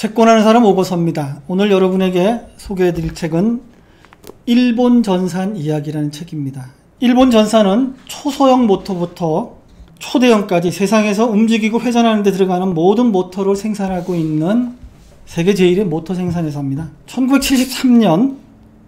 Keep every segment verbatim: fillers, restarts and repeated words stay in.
채권하는 사람 오고섭니다. 오늘 여러분에게 소개해드릴 책은 일본 전산 이야기라는 책입니다. 일본 전산은 초소형 모터부터 초대형까지 세상에서 움직이고 회전하는 데 들어가는 모든 모터를 생산하고 있는 세계 제일의 모터 생산회사입니다. 천구백칠십삼 년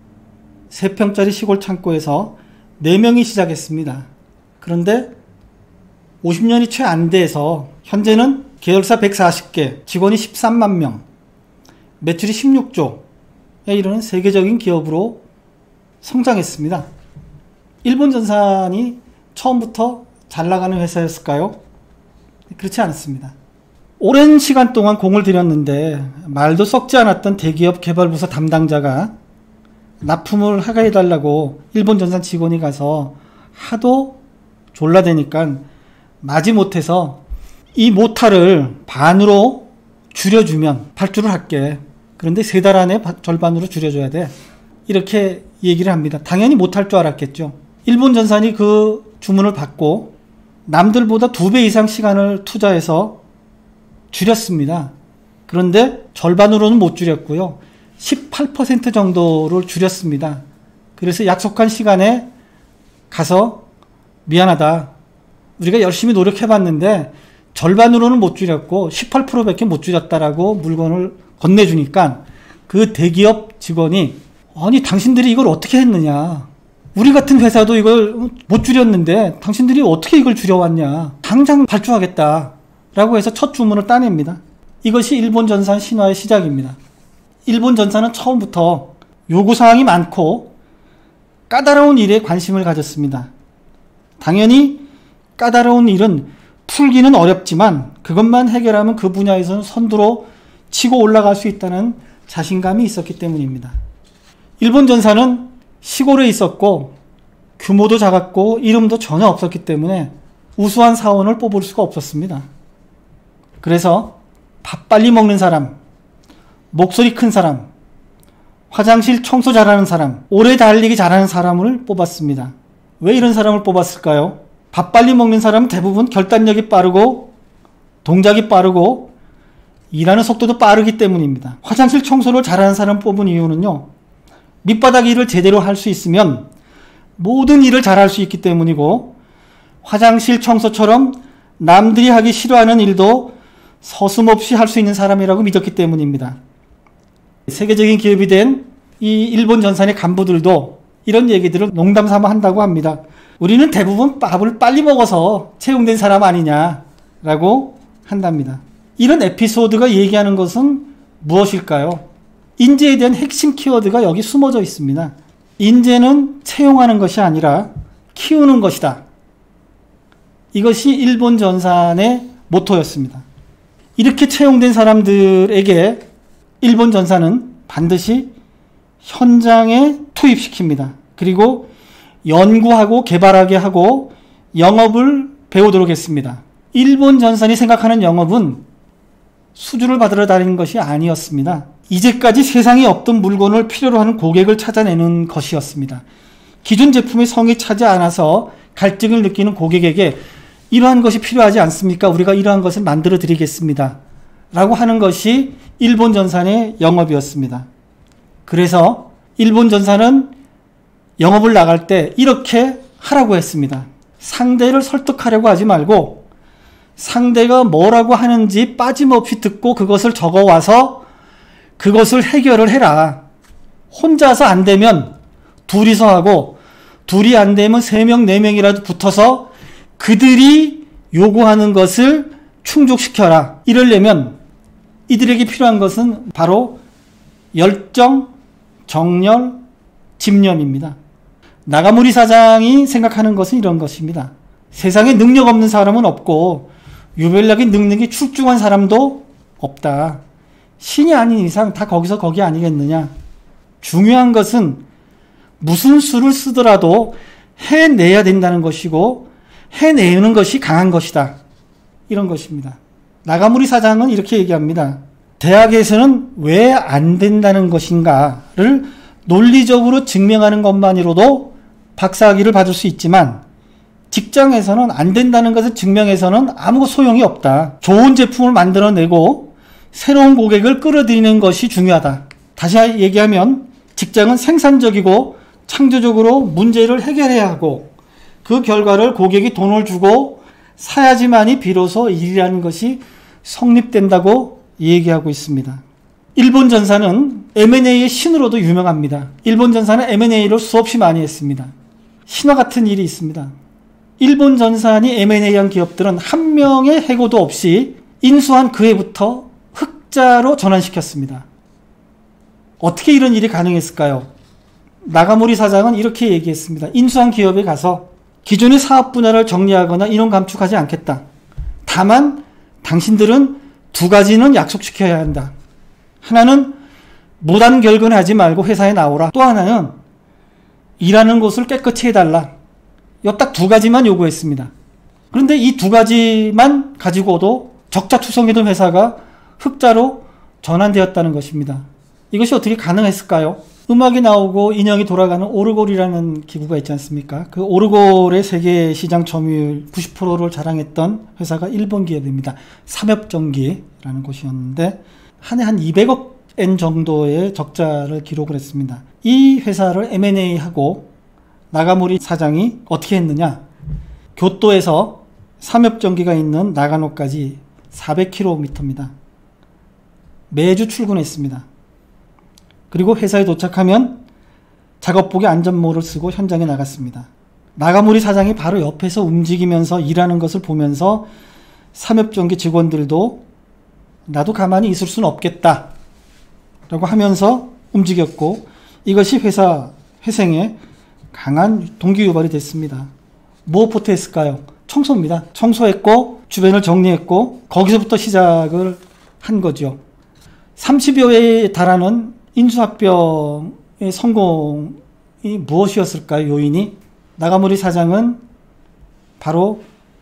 세 평짜리 시골 창고에서 네 명이 시작했습니다. 그런데 오십 년이 채 안 돼서 현재는 계열사 백사십 개, 직원이 십삼만 명, 매출이 십육 조에 이르는 세계적인 기업으로 성장했습니다. 일본 전산이 처음부터 잘 나가는 회사였을까요? 그렇지 않습니다. 오랜 시간 동안 공을 들였는데 말도 썩지 않았던 대기업 개발부서 담당자가 납품을 허가해달라고 일본 전산 직원이 가서 하도 졸라대니까 마지못해서 이 모타를 반으로 줄여주면 발주를 할게. 그런데 세 달 안에 절반으로 줄여줘야 돼. 이렇게 얘기를 합니다. 당연히 못할 줄 알았겠죠. 일본 전산이 그 주문을 받고 남들보다 두 배 이상 시간을 투자해서 줄였습니다. 그런데 절반으로는 못 줄였고요. 십팔 퍼센트 정도를 줄였습니다. 그래서 약속한 시간에 가서 미안하다. 우리가 열심히 노력해봤는데 절반으로는 못 줄였고 십팔 퍼센트밖에 못 줄였다라고 물건을 건네주니까 그 대기업 직원이 아니 당신들이 이걸 어떻게 했느냐. 우리 같은 회사도 이걸 못 줄였는데 당신들이 어떻게 이걸 줄여왔냐. 당장 발주하겠다. 라고 해서 첫 주문을 따냅니다. 이것이 일본 전산 신화의 시작입니다. 일본 전산은 처음부터 요구사항이 많고 까다로운 일에 관심을 가졌습니다. 당연히 까다로운 일은 풀기는 어렵지만 그것만 해결하면 그 분야에서는 선두로 치고 올라갈 수 있다는 자신감이 있었기 때문입니다. 일본 전산은 시골에 있었고 규모도 작았고 이름도 전혀 없었기 때문에 우수한 사원을 뽑을 수가 없었습니다. 그래서 밥 빨리 먹는 사람, 목소리 큰 사람, 화장실 청소 잘하는 사람, 오래 달리기 잘하는 사람을 뽑았습니다. 왜 이런 사람을 뽑았을까요? 밥 빨리 먹는 사람은 대부분 결단력이 빠르고 동작이 빠르고 일하는 속도도 빠르기 때문입니다. 화장실 청소를 잘하는 사람을 뽑은 이유는요. 밑바닥 일을 제대로 할 수 있으면 모든 일을 잘할 수 있기 때문이고 화장실 청소처럼 남들이 하기 싫어하는 일도 서슴없이 할 수 있는 사람이라고 믿었기 때문입니다. 세계적인 기업이 된 이 일본 전산의 간부들도 이런 얘기들을 농담 삼아 한다고 합니다. 우리는 대부분 밥을 빨리 먹어서 채용된 사람 아니냐라고 한답니다. 이런 에피소드가 얘기하는 것은 무엇일까요? 인재에 대한 핵심 키워드가 여기 숨어져 있습니다. 인재는 채용하는 것이 아니라 키우는 것이다. 이것이 일본 전산의 모토였습니다. 이렇게 채용된 사람들에게 일본 전산은 반드시 현장에 투입시킵니다. 그리고 연구하고 개발하게 하고 영업을 배우도록 했습니다. 일본 전산이 생각하는 영업은 수주를 받으러 다니는 것이 아니었습니다. 이제까지 세상에 없던 물건을 필요로 하는 고객을 찾아내는 것이었습니다. 기존 제품의 성이 차지 않아서 갈증을 느끼는 고객에게 이러한 것이 필요하지 않습니까? 우리가 이러한 것을 만들어 드리겠습니다. 라고 하는 것이 일본 전산의 영업이었습니다. 그래서 일본 전산은 영업을 나갈 때 이렇게 하라고 했습니다. 상대를 설득하려고 하지 말고 상대가 뭐라고 하는지 빠짐없이 듣고 그것을 적어와서 그것을 해결을 해라. 혼자서 안 되면 둘이서 하고 둘이 안 되면 세 명, 네 명이라도 붙어서 그들이 요구하는 것을 충족시켜라. 이러려면 이들에게 필요한 것은 바로 열정, 정열, 집념입니다. 나가무리 사장이 생각하는 것은 이런 것입니다. 세상에 능력 없는 사람은 없고 유별나게 능력이 출중한 사람도 없다. 신이 아닌 이상 다 거기서 거기 아니겠느냐. 중요한 것은 무슨 수를 쓰더라도 해내야 된다는 것이고 해내는 것이 강한 것이다. 이런 것입니다. 나가무리 사장은 이렇게 얘기합니다. 대학에서는 왜 안 된다는 것인가를 논리적으로 증명하는 것만으로도 박사학위를 받을 수 있지만 직장에서는 안 된다는 것을 증명해서는 아무 소용이 없다. 좋은 제품을 만들어내고 새로운 고객을 끌어들이는 것이 중요하다. 다시 얘기하면 직장은 생산적이고 창조적으로 문제를 해결해야 하고 그 결과를 고객이 돈을 주고 사야지만이 비로소 일이라는 것이 성립된다고 얘기하고 있습니다. 일본 전사는 엠 앤 에이의 신으로도 유명합니다. 일본 전사는 엠 앤 에이를 수없이 많이 했습니다. 신화 같은 일이 있습니다. 일본 전산이 엠 앤 에이한 기업들은 한 명의 해고도 없이 인수한 그 해부터 흑자로 전환시켰습니다. 어떻게 이런 일이 가능했을까요? 나가모리 사장은 이렇게 얘기했습니다. 인수한 기업에 가서 기존의 사업 분야를 정리하거나 인원 감축하지 않겠다. 다만 당신들은 두 가지는 약속시켜야 한다. 하나는 무단 결근하지 말고 회사에 나오라. 또 하나는 일하는 곳을 깨끗이 해달라. 이 딱 두 가지만 요구했습니다. 그런데 이 두 가지만 가지고도 적자투성이던 회사가 흑자로 전환되었다는 것입니다. 이것이 어떻게 가능했을까요? 음악이 나오고 인형이 돌아가는 오르골이라는 기구가 있지 않습니까? 그 오르골의 세계 시장 점유율 구십 퍼센트를 자랑했던 회사가 일본 기업입니다. 삼엽전기라는 곳이었는데 한 해 한 이백억 엔 정도의 적자를 기록을 했습니다. 이 회사를 엠 앤 에이하고 나가모리 사장이 어떻게 했느냐? 교토에서 삼엽전기가 있는 나가노까지 사백 킬로미터입니다. 매주 출근했습니다. 그리고 회사에 도착하면 작업복에 안전모를 쓰고 현장에 나갔습니다. 나가모리 사장이 바로 옆에서 움직이면서 일하는 것을 보면서 삼엽전기 직원들도 나도 가만히 있을 수는 없겠다 라고 하면서 움직였고 이것이 회사 회생에 강한 동기유발이 됐습니다. 무엇부터 했을까요? 청소입니다. 청소했고 주변을 정리했고 거기서부터 시작을 한 거죠. 삼십여 회에 달하는 인수합병의 성공이 무엇이었을까요? 요인이? 나가모리 사장은 바로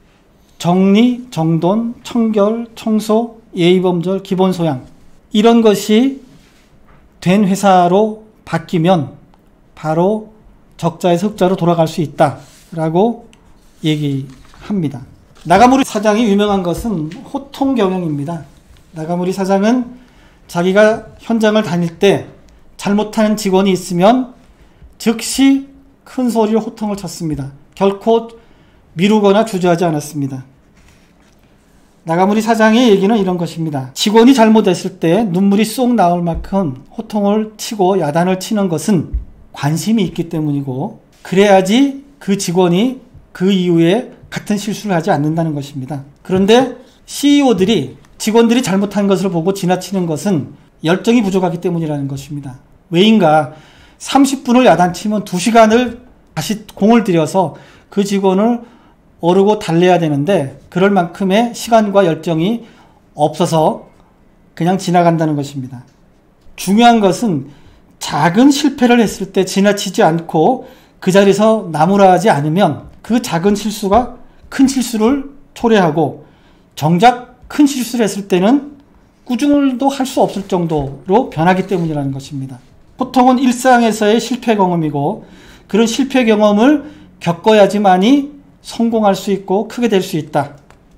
정리, 정돈, 청결, 청소, 예의범절, 기본소양 이런 것이 된 회사로 바뀌면 바로 적자에서 흑자로 돌아갈 수 있다라고 얘기합니다. 나가모리 사장이 유명한 것은 호통 경영입니다. 나가모리 사장은 자기가 현장을 다닐 때 잘못하는 직원이 있으면 즉시 큰 소리로 호통을 쳤습니다. 결코 미루거나 주저하지 않았습니다. 나가모리 사장의 얘기는 이런 것입니다. 직원이 잘못했을 때 눈물이 쏙 나올 만큼 호통을 치고 야단을 치는 것은 관심이 있기 때문이고 그래야지 그 직원이 그 이후에 같은 실수를 하지 않는다는 것입니다. 그런데 씨 이 오들이 직원들이 잘못한 것을 보고 지나치는 것은 열정이 부족하기 때문이라는 것입니다. 왜인가? 삼십 분을 야단치면 두 시간을 다시 공을 들여서 그 직원을 어르고 달래야 되는데 그럴 만큼의 시간과 열정이 없어서 그냥 지나간다는 것입니다. 중요한 것은 작은 실패를 했을 때 지나치지 않고 그 자리에서 나무라하지 않으면 그 작은 실수가 큰 실수를 초래하고 정작 큰 실수를 했을 때는 꾸중을도 할 수 없을 정도로 변하기 때문이라는 것입니다. 보통은 일상에서의 실패 경험이고 그런 실패 경험을 겪어야지만이 성공할 수 있고 크게 될 수 있다.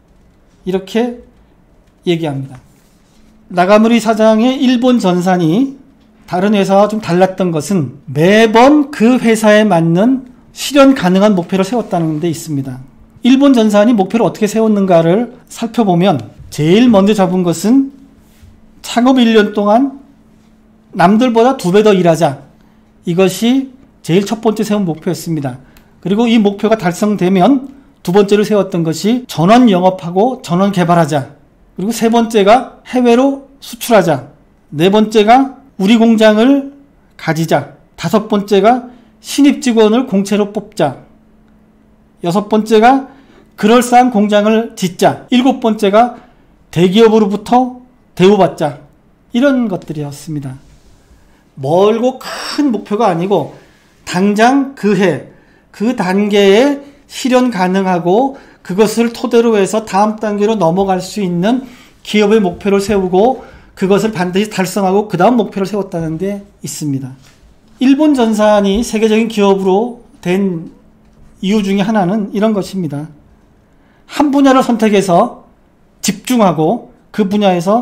이렇게 얘기합니다. 나가모리 사장의 일본 전산이 다른 회사와 좀 달랐던 것은 매번 그 회사에 맞는 실현 가능한 목표를 세웠다는 데 있습니다. 일본 전산이 목표를 어떻게 세웠는가를 살펴보면 제일 먼저 잡은 것은 창업 일 년 동안 남들보다 두 배 더 일하자. 이것이 제일 첫 번째 세운 목표였습니다. 그리고 이 목표가 달성되면 두 번째로 세웠던 것이 전원 영업하고 전원 개발하자. 그리고 세 번째가 해외로 수출하자. 네 번째가 우리 공장을 가지자. 다섯 번째가 신입 직원을 공채로 뽑자. 여섯 번째가 그럴싸한 공장을 짓자. 일곱 번째가 대기업으로부터 대우받자. 이런 것들이었습니다. 멀고 큰 목표가 아니고 당장 그 해, 그 단계에 실현 가능하고 그것을 토대로 해서 다음 단계로 넘어갈 수 있는 기업의 목표를 세우고 그것을 반드시 달성하고 그 다음 목표를 세웠다는 데 있습니다. 일본 전산이 세계적인 기업으로 된 이유 중에 하나는 이런 것입니다. 한 분야를 선택해서 집중하고 그 분야에서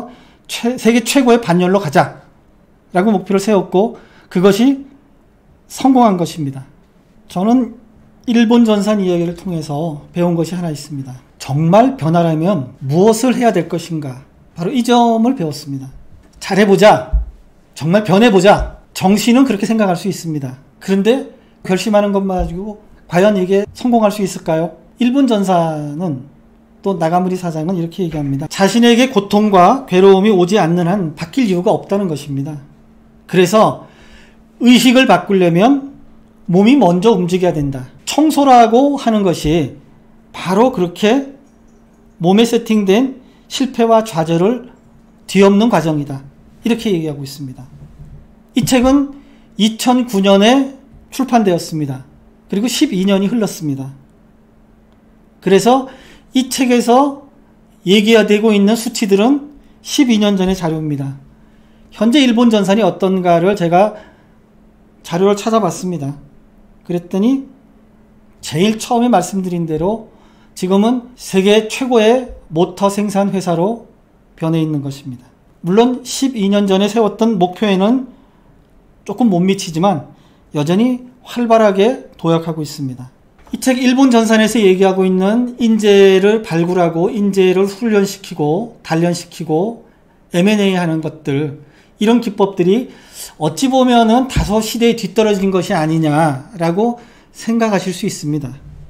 최, 세계 최고의 반열로 가자라고 목표를 세웠고 그것이 성공한 것입니다. 저는 일본 전산 이야기를 통해서 배운 것이 하나 있습니다. 정말 변하려면 무엇을 해야 될 것인가? 바로 이 점을 배웠습니다. 잘해보자. 정말 변해보자. 정신은 그렇게 생각할 수 있습니다. 그런데 결심하는 것만 가지고 과연 이게 성공할 수 있을까요? 일본 전사는 또 나가무리 사장은 이렇게 얘기합니다. 자신에게 고통과 괴로움이 오지 않는 한 바뀔 이유가 없다는 것입니다. 그래서 의식을 바꾸려면 몸이 먼저 움직여야 된다. 청소라고 하는 것이 바로 그렇게 몸에 세팅된 실패와 좌절을 뒤엎는 과정이다. 이렇게 얘기하고 있습니다. 이 책은 이천구 년에 출판되었습니다. 그리고 십이 년이 흘렀습니다. 그래서 이 책에서 얘기되고 있는 수치들은 십이 년 전의 자료입니다. 현재 일본 전산이 어떤가를 제가 자료를 찾아봤습니다. 그랬더니 제일 처음에 말씀드린 대로 지금은 세계 최고의 모터 생산 회사로 변해 있는 것입니다. 물론 십이 년 전에 세웠던 목표에는 조금 못 미치지만 여전히 활발하게 도약하고 있습니다. 이 책 일본 전산에서 얘기하고 있는 인재를 발굴하고 인재를 훈련시키고 단련시키고 엠 앤 에이 하는 것들, 이런 기법들이 어찌 보면은 다소 시대에 뒤떨어진 것이 아니냐라고 생각하실 수 있습니다.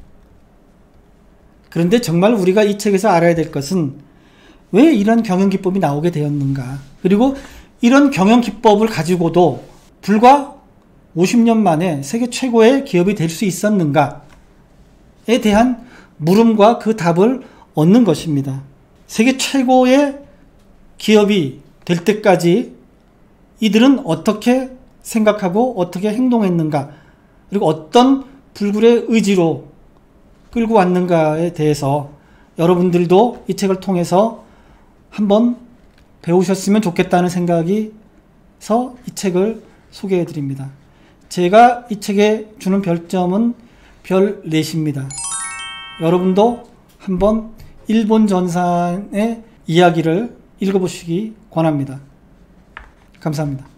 그런데 정말 우리가 이 책에서 알아야 될 것은 왜 이런 경영기법이 나오게 되었는가, 그리고 이런 경영기법을 가지고도 불과 오십 년 만에 세계 최고의 기업이 될 수 있었는가에 대한 물음과 그 답을 얻는 것입니다. 세계 최고의 기업이 될 때까지 이들은 어떻게 생각하고 어떻게 행동했는가, 그리고 어떤 불굴의 의지로 끌고 왔는가에 대해서 여러분들도 이 책을 통해서 한번 배우셨으면 좋겠다는 생각이 서 이 책을 소개해 드립니다. 제가 이 책에 주는 별점은 별 넷입니다. 여러분도 한번 일본 전산의 이야기를 읽어보시기 권합니다. 감사합니다.